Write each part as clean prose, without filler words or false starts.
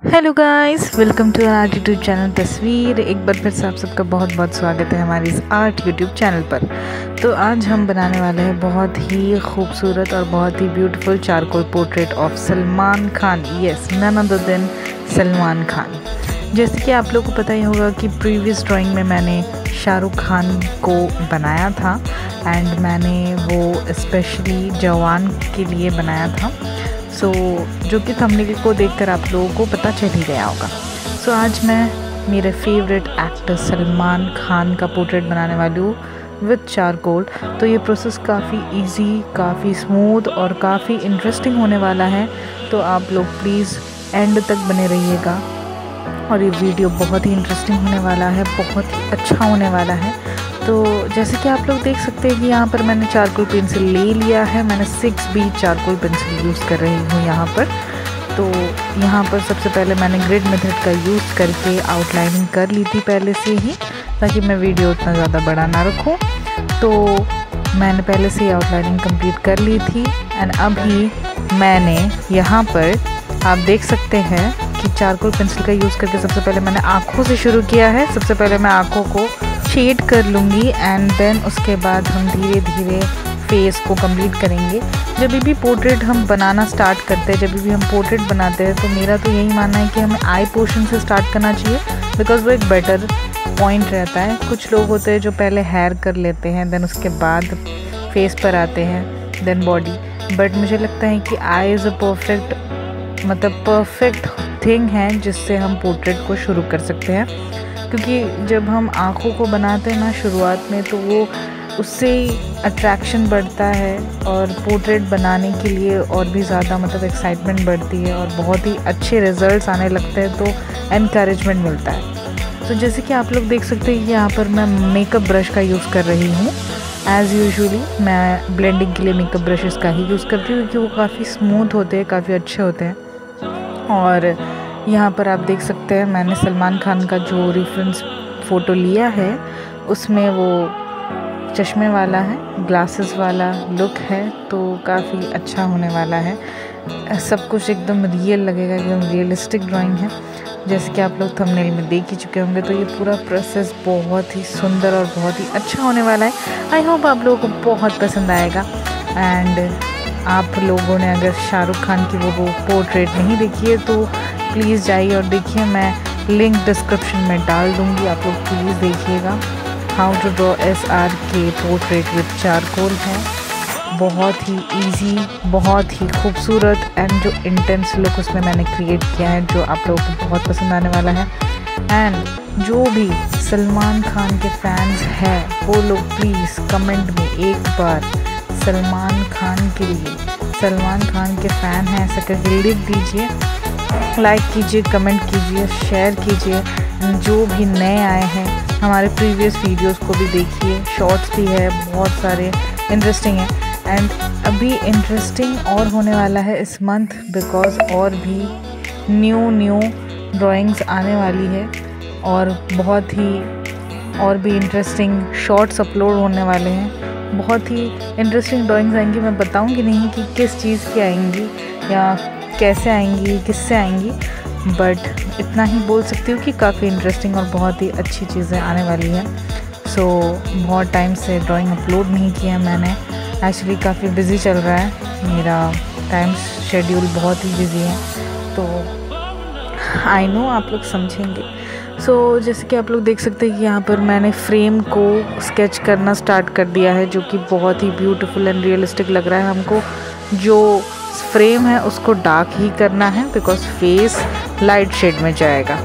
Hello guys, welcome to art YouTube channel Tasveer. एक बार फिर से आप सबका बहुत बहुत स्वागत है हमारे इस आर्ट यूट्यूब चैनल पर। तो आज हम बनाने वाले हैं बहुत ही खूबसूरत और बहुत ही beautiful charcoal portrait of Salman Khan. Yes, none other than Salman Khan. जैसे कि आप लोगों को पता ही होगा कि प्रीवियस ड्राइंग में मैंने शाहरुख खान को बनाया था एंड मैंने वो स्पेशली जवान के लिए बनाया था। जो कि थंबनेल को देखकर आप लोगों को पता चल ही गया होगा। आज मैं मेरे फेवरेट एक्टर सलमान खान का पोर्ट्रेट बनाने वाली हूँ विद चारकोल। तो ये प्रोसेस काफ़ी इजी, काफ़ी स्मूथ और काफ़ी इंटरेस्टिंग होने वाला है। तो आप लोग प्लीज़ एंड तक बने रहिएगा और ये वीडियो बहुत ही इंटरेस्टिंग होने वाला है, बहुत ही अच्छा होने वाला है। तो जैसे कि आप लोग देख सकते हैं कि यहाँ पर मैंने चारकोल पेंसिल ले लिया है। मैंने 6B चारकोल पेंसिल यूज़ कर रही हूँ यहाँ पर। तो यहाँ पर सबसे पहले मैंने ग्रिड मेथड का यूज़ करके आउटलाइनिंग कर ली थी पहले से ही, ताकि मैं वीडियो उतना ज़्यादा बड़ा ना रखूँ। तो मैंने पहले से ही आउटलाइनिंग कंप्लीट कर ली थी एंड अभी मैंने यहाँ पर आप देख सकते हैं कि चारकोल पेंसिल का यूज़ करके सबसे पहले मैंने आँखों से शुरू किया है। सबसे पहले मैं आँखों को शेड कर लूँगी एंड देन उसके बाद हम धीरे धीरे फेस को कंप्लीट करेंगे। जब भी पोर्ट्रेट हम बनाना स्टार्ट करते हैं, जब भी हम पोर्ट्रेट बनाते हैं, तो मेरा तो यही मानना है कि हमें आई पोर्शन से स्टार्ट करना चाहिए, बिकॉज वो एक बेटर पॉइंट रहता है। कुछ लोग होते हैं जो पहले हेयर कर लेते हैं, देन उसके बाद फेस पर आते हैं, देन बॉडी। बट मुझे लगता है कि I is a perfect thing है जिससे हम पोर्ट्रेट को शुरू कर सकते हैं। क्योंकि जब हम आँखों को बनाते हैं ना शुरुआत में, तो वो उससे अट्रैक्शन बढ़ता है और पोर्ट्रेट बनाने के लिए और भी ज़्यादा एक्साइटमेंट बढ़ती है और बहुत ही अच्छे रिजल्ट्स आने लगते हैं, तो एनकरेजमेंट मिलता है। तो जैसे कि आप लोग देख सकते हैं कि यहाँ पर मैं मेकअप ब्रश का यूज़ कर रही हूँ। एज़ यूजुअली मैं ब्लेंडिंग के लिए मेकअप ब्रशेस का ही यूज़ करती हूँ, क्योंकि वो काफ़ी स्मूथ होते हैं, काफ़ी अच्छे होते हैं। और यहाँ पर आप देख सकते हैं मैंने सलमान खान का जो रेफरेंस फ़ोटो लिया है उसमें वो चश्मे वाला है, ग्लासेस वाला लुक है, तो काफ़ी अच्छा होने वाला है। सब कुछ एकदम रियल लगेगा, एकदम रियलिस्टिक ड्राइंग है, जैसे कि आप लोग थंबनेल में देख ही चुके होंगे। तो ये पूरा प्रोसेस बहुत ही सुंदर और बहुत ही अच्छा होने वाला है। आई होप आप लोगों को बहुत पसंद आएगा। एंड आप लोगों ने अगर शाहरुख खान की वो पोर्ट्रेट नहीं देखी है तो प्लीज़ जाइए और देखिए। मैं लिंक डिस्क्रिप्शन में डाल दूँगी, आप लोग प्लीज़ देखिएगा। How to draw SRK portrait with charcoal है, बहुत ही इजी, बहुत ही खूबसूरत एंड जो इंटेंस लुक उसमें मैंने क्रिएट किया है, जो आप लोगों को बहुत पसंद आने वाला है। एंड जो भी सलमान खान के फैंस हैं वो लोग प्लीज़ कमेंट में एक बार सलमान खान के लिए, सलमान खान के फ़ैन हैं ऐसा करके लिख दीजिए, लाइक कीजिए, कमेंट कीजिए, शेयर कीजिए। जो भी नए आए हैं हमारे प्रीवियस वीडियोस को भी देखिए, शॉर्ट्स भी है, बहुत सारे इंटरेस्टिंग है। एंड अभी इंटरेस्टिंग और होने वाला है इस मंथ, बिकॉज और भी न्यू ड्राइंग्स आने वाली है और बहुत ही और भी इंटरेस्टिंग शॉर्ट्स अपलोड होने वाले हैं। बहुत ही इंटरेस्टिंग ड्राइंग्स आएंगी। मैं बताऊंगी नहीं कि किस चीज़ की आएंगी या कैसे आएंगी, किससे आएंगी, बट इतना ही बोल सकती हूँ कि काफ़ी इंटरेस्टिंग और बहुत ही अच्छी चीज़ें आने वाली हैं। बहुत टाइम से ड्राइंग अपलोड नहीं किया मैंने, एक्चुअली काफ़ी बिज़ी चल रहा है, मेरा टाइम शेड्यूल बहुत ही बिज़ी है, तो आई नो आप लोग समझेंगे। जैसे कि आप लोग देख सकते हैं कि यहाँ पर मैंने फ्रेम को स्केच करना स्टार्ट कर दिया है, जो कि बहुत ही ब्यूटीफुल एंड रियलिस्टिक लग रहा है। हमको जो फ्रेम है उसको डार्क ही करना है, बिकॉज फेस लाइट शेड में जाएगा।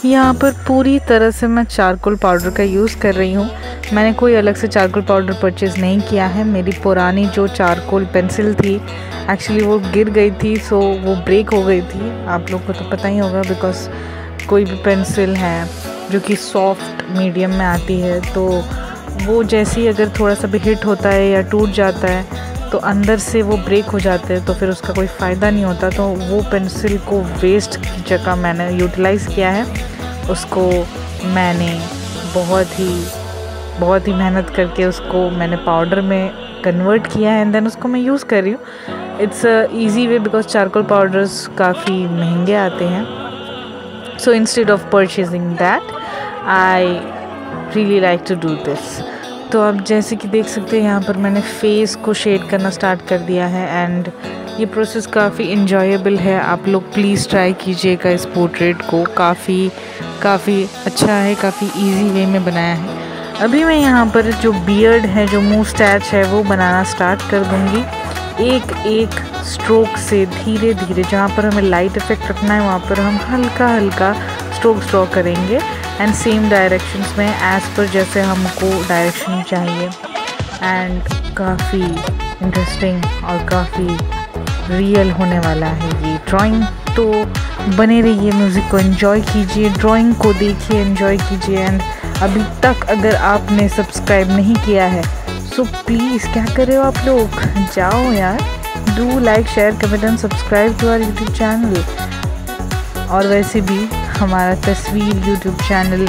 यहाँ पर पूरी तरह से मैं चारकोल पाउडर का यूज़ कर रही हूँ। मैंने कोई अलग से चारकोल पाउडर परचेज़ नहीं किया है। मेरी पुरानी जो चारकोल पेंसिल थी एक्चुअली वो गिर गई थी, सो वो ब्रेक हो गई थी। आप लोग को तो पता ही होगा, बिकॉज़ कोई भी पेंसिल है जो कि सॉफ्ट मीडियम में आती है तो वो जैसे ही अगर थोड़ा सा भी हिट होता है या टूट जाता है तो अंदर से वो ब्रेक हो जाते हैं, तो फिर उसका कोई फ़ायदा नहीं होता। तो वो पेंसिल को वेस्ट की जगह मैंने यूटिलाइज़ किया है। उसको मैंने बहुत ही मेहनत करके उसको मैंने पाउडर में कन्वर्ट किया है एंड देन उसको मैं यूज़ कर रही हूँ। It's a easy way because charcoal powders काफ़ी महंगे आते हैं। So instead of purchasing that I really like to do this. तो आप जैसे कि देख सकते हैं यहाँ पर मैंने फेस को शेड करना स्टार्ट कर दिया है एंड ये प्रोसेस काफ़ी इन्जॉयबल है। आप लोग प्लीज़ ट्राई कीजिएगा इस पोर्ट्रेट को। काफ़ी अच्छा है, काफ़ी इजी वे में बनाया है। अभी मैं यहाँ पर जो बियर्ड है, जो मुस्टैच है, वो बनाना स्टार्ट कर दूँगी। एक स्ट्रोक से धीरे धीरे, जहाँ पर हमें लाइट इफ़ेक्ट रखना है वहाँ पर हम हल्का स्ट्रोक ड्रॉ करेंगे एंड सेम डायरेक्शंस में एज़ पर जैसे हमको डायरेक्शन चाहिए। एंड काफ़ी इंटरेस्टिंग और काफ़ी रियल होने वाला है ये ड्राइंग। तो बने रहिए, म्यूज़िक को एंजॉय कीजिए, ड्राइंग को देखिए, एंजॉय कीजिए। एंड अभी तक अगर आपने सब्सक्राइब नहीं किया है सो प्लीज़ क्या कर रहे हो आप लोग, जाओ यार, do like share comment and subscribe to our YouTube channel. और वैसे भी हमारा तस्वीर यूट्यूब चैनल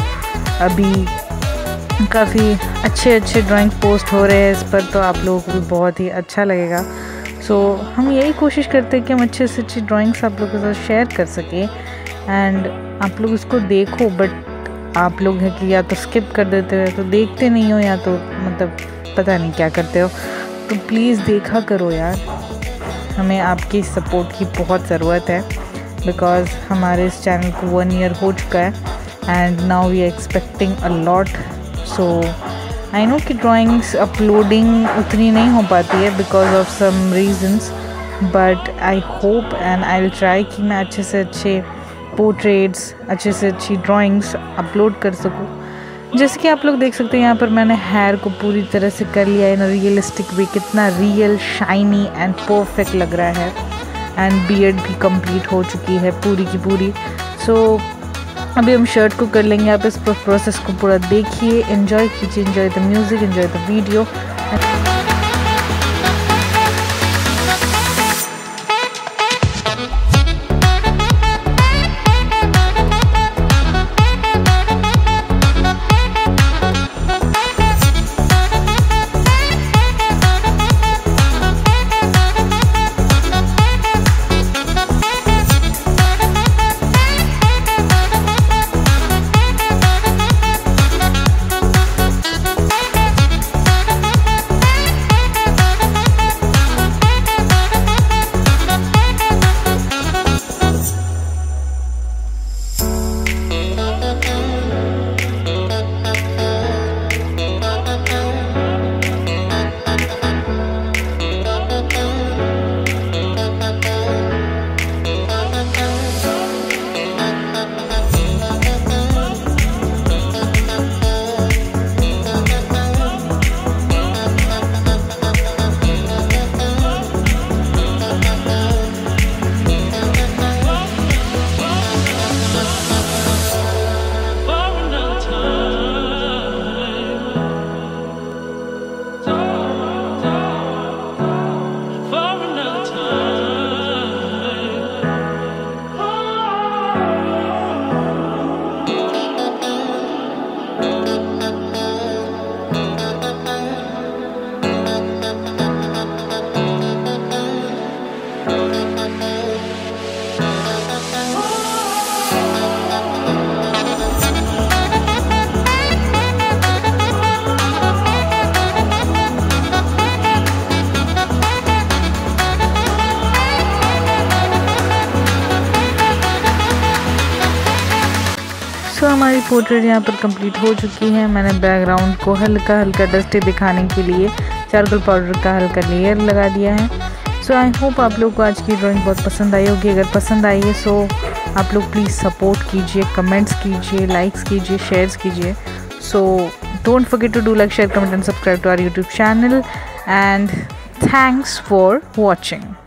अभी काफ़ी अच्छे ड्राइंग पोस्ट हो रहे हैं इस पर, तो आप लोगों को भी बहुत ही अच्छा लगेगा। सो हम यही कोशिश करते हैं कि हम अच्छे से अच्छी ड्राइंग्स आप लोगों के साथ शेयर कर सकें एंड आप लोग इसको देखो। बट आप लोग हैं कि या तो स्किप कर देते हो या तो देखते नहीं हो या तो मतलब पता नहीं क्या करते हो। तो प्लीज़ देखा करो यार, हमें आपकी सपोर्ट की बहुत ज़रूरत है बिकॉज़ हमारे इस चैनल को 1 ईयर हो चुका है and now we are expecting a lot. So I know कि ड्राइंग्स अपलोडिंग उतनी नहीं हो पाती है because of some reasons, but I hope and I will try कि मैं अच्छे से अच्छे पोर्ट्रेट्स, अच्छे से अच्छी ड्राइंग्स अपलोड कर सकूँ। जैसे कि आप लोग देख सकते हैं यहाँ पर मैंने हेयर को पूरी तरह से कर लिया इन रियलिस्टिक वे। कितना रियल, शाइनी एंड परफेक्ट लग रहा है। एंड बियर्ड भी कंप्लीट हो चुकी है पूरी की पूरी। सो अभी हम शर्ट को कर लेंगे। आप इस प्रोसेस को पूरा देखिए, एंजॉय कीजिए, enjoy the music, enjoy the video. So हमारी पोर्ट्रेट यहाँ पर कंप्लीट हो चुकी है। मैंने बैकग्राउंड को हल्का डस्टी दिखाने के लिए चारकोल पाउडर का हल्का लेयर लगा दिया है। सो आई होप आप लोग को आज की ड्राइंग बहुत पसंद आई होगी। अगर पसंद आई है सो आप लोग प्लीज़ सपोर्ट कीजिए, कमेंट्स कीजिए, लाइक्स कीजिए, शेयर्स कीजिए. So don't forget to do like, share, comment and subscribe to our YouTube channel. And thanks for watching.